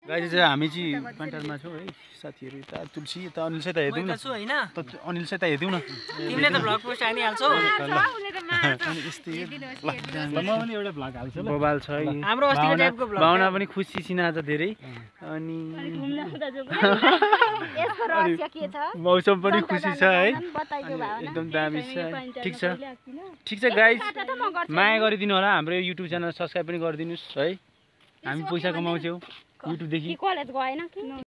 guys चाहिँ हामी चाहिँ कन्टरमा छौँ है साथीहरू यता तुलसी यता अनिल चाहिँ त हेर्दिउँ न अनिल चाहिँ त हेर्दिउँ न तिमीले त भ्लग पोस्ट हानिहाल्छौ अनि यस्तै म पनि एउटा भ्लग हाल्छु ल बबाल छ हाम्रो अस्तिको टाइपको भ्लग भावना पनि खुसी छिन आज धेरै अनि मौसम पनि खुसी छ है एकदम दामी छ ठिक छ गाइस माया गरिदिनु होला हाम्रो युट्युब च्यानल सब्स्क्राइब पनि गरिदिनुहोस् है हामी पैसा कमाउँछौँ युट्युबदेखि